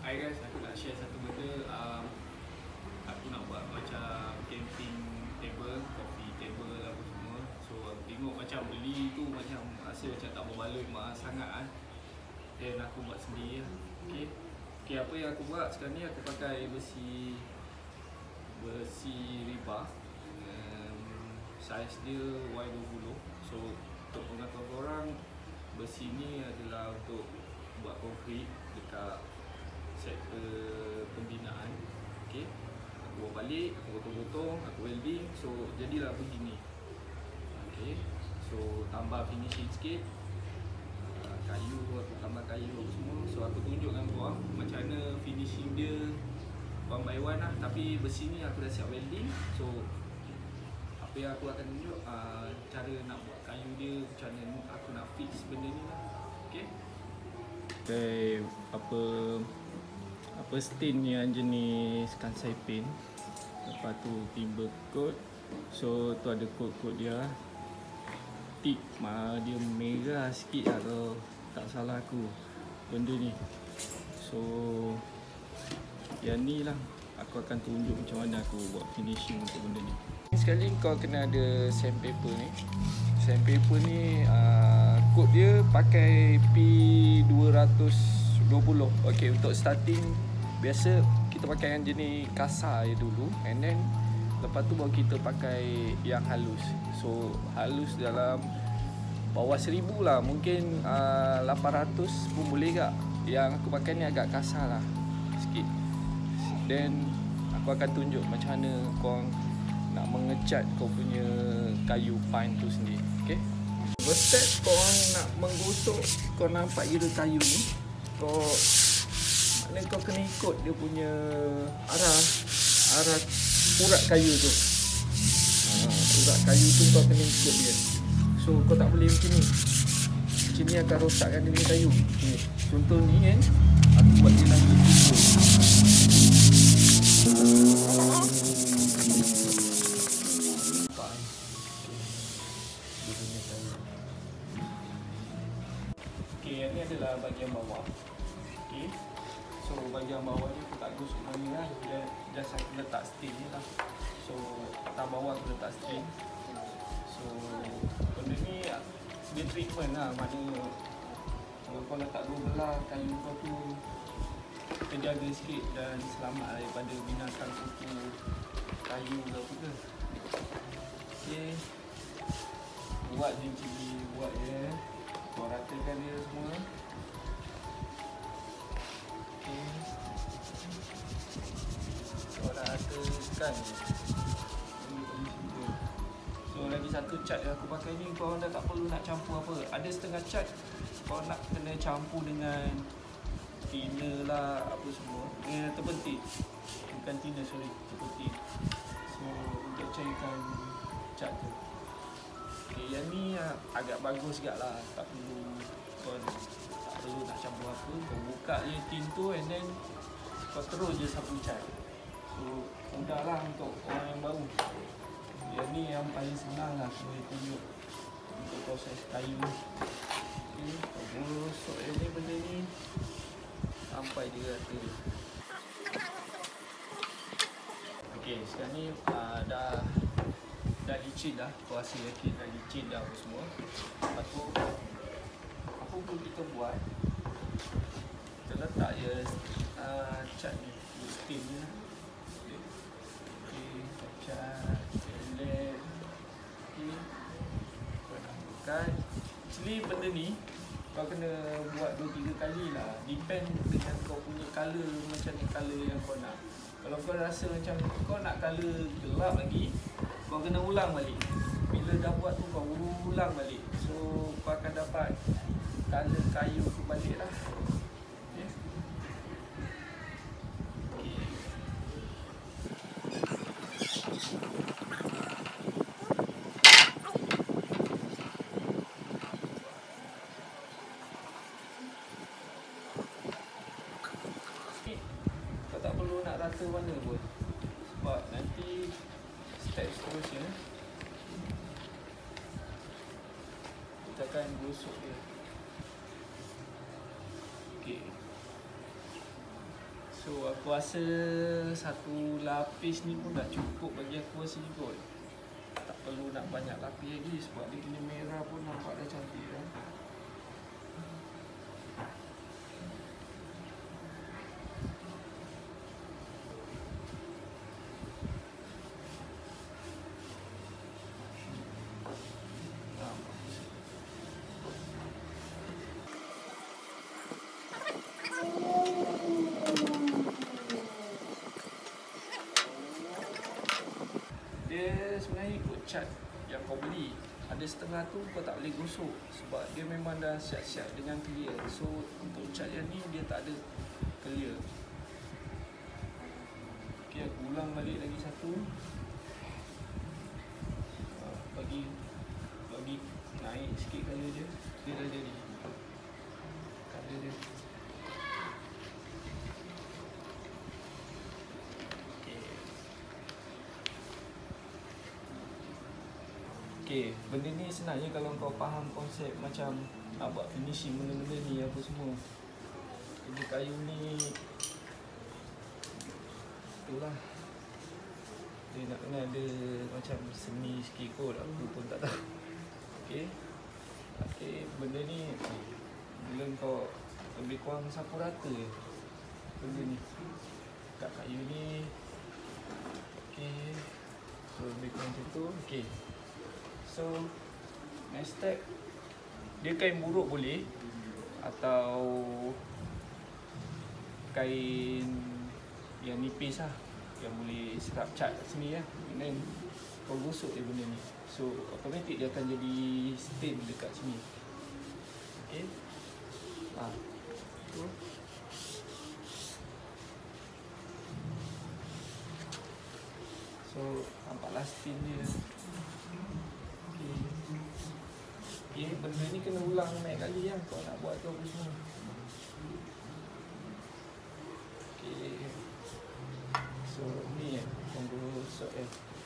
Hai guys, aku nak share satu benda. Aku nak buat macam camping table, coffee table apa semua. So aku tengok macam beli tu macam rasa macam tak berbaloi mahal sangat kan. Dan aku buat sendiri lah. Okay, apa yang aku buat sekarang ni, aku pakai besi rebar. Saiz dia Y20. So untuk pengetahuan korang, besi ni adalah untuk buat konkrit dekat sektor pembinaan. Okay, aku buat balik, aku potong-potong, aku welding. So jadilah begini. Okay, so tambah finishing sikit, kayu, aku tambah kayu apa semua. So aku tunjukkan korang macam mana finishing dia one by one lah. Tapi besi ni aku dah siap welding. So apa yang aku akan tunjuk, cara nak buat kayu dia, macam mana aku nak fix benda ni lah. Okay, apa stain yang jenis kansai paint. Lepas tu timber coat. So tu ada coat dia. Tip dia merah sikit lah kalau tak salah aku benda ni. So yang ni lah aku akan tunjuk macam mana aku buat finishing untuk benda ni. Sekali kau kena ada sandpaper ni. Sandpaper ni coat dia pakai P220. Okay, untuk starting biasa kita pakai yang jenis kasar je dulu, and then lepas tu baru kita pakai yang halus. So halus dalam bawah 1000 lah, mungkin 800 pun boleh kak. Yang aku pakai ni agak kasar lah sikit. Then aku akan tunjuk macam mana kau nak mengecat kau punya kayu pine tu sendiri. Okay, first step kau nak menggosok, kau nampak gitu kayu ni, kau maknanya kau kena ikut dia punya arah urat kayu tu. Urat kayu tu kau kena ikut dia. So kau tak boleh macam ni. Macam ni akan rosakkan dia punya kayu. Okay. Contoh ni kan, aku buat dia lagi timbul. Okay, yang ni adalah bahagian bawah. Okay, so bahagian bawah ni aku tak gosok mana lah. Just aku letak stain ni lah. So atas bawah aku letak stain. So benda ni dia treatment lah. Maknanya kalau kau letak dua belah kayu kau tu, terjaga sikit dan selamat daripada binatang kutu kayu ke apa ke. Okay, buat je macam ni, buat je. Kau ratakan dia semua. Okay, kau dah ratakan. So lagi satu cat yang aku pakai ni, kau dah tak perlu nak campur apa. Ada setengah cat kau nak kena campur dengan thinner lah apa semua. Terpenting, bukan thinner, sorry, terpenting. So untuk cairkan cat tu. Okay, yang ni agak bagus juga lah. Tak perlu nak campur apa. Kau buka je tin tu, and then kau terus je sapu cat. So mudah lah untuk orang yang baru. Yang ni yang paling senang lah aku boleh tunjuk untuk proses kayu ni. Okay, kau gosok je ni benda ni sampai dia rata. Okay, sekarang ni dah licin dah. Aku rasa yakin dah licin dah apa semua. Lepas tu apa pun kita buat, kita letak je cat ni, stain ni lah. Okay, cat elek. Okay, kau nak buka. Actually benda ni kau kena buat 2-3 kali lah. Depend dengan kau punya colour, macam ni colour yang kau nak. Kalau kau rasa macam kau nak colour gelap lagi, kau kena ulang balik. Bila dah buat tu kau ulang balik. So kau akan dapat colour kayu tu balik lah. Okay. Kau tak perlu nak rata mana pun, sebab nanti step seterusnya kita akan gosok dia. Okay, So aku rasa satu lapis ni pun dah cukup bagi aku rasa kot. Tak perlu nak banyak lapis lagi sebab dia punya merah pun nampak dah cantik kan. Dia sebenarnya ikut cat yang kau beli. Ada setengah tu kau tak boleh gosok sebab dia memang dah siap-siap dengan clear. So untuk cat yang ni dia tak ada clear. Okay, aku ulang balik lagi satu. Bagi naik sikit colour dia. Dia dah jadi colour dia. Okay, benda ni sebenarnya kalau kau faham konsep macam nak buat finishing benda-benda ni apa semua. Kerja kayu ni itulah. Dia nak kena ada macam seni sikit kot, aku pun tak tahu. Okay, benda ni bila kau lebih kurang sapu rata je benda ni kat kayu ni. Okay, so lebih kurang macam tu. Okay, so next step, dia kain buruk boleh atau kain yang nipis lah, yang boleh serap cat kat sini lah. And then kau gosok je benda ni, so automatic dia akan jadi stain dekat sini. Okay, tu. So nampaklah stain dia. Okay, benda ni kena ulang banyak kali lah kau nak buat tu apa semua. Okay, so ni kau gosok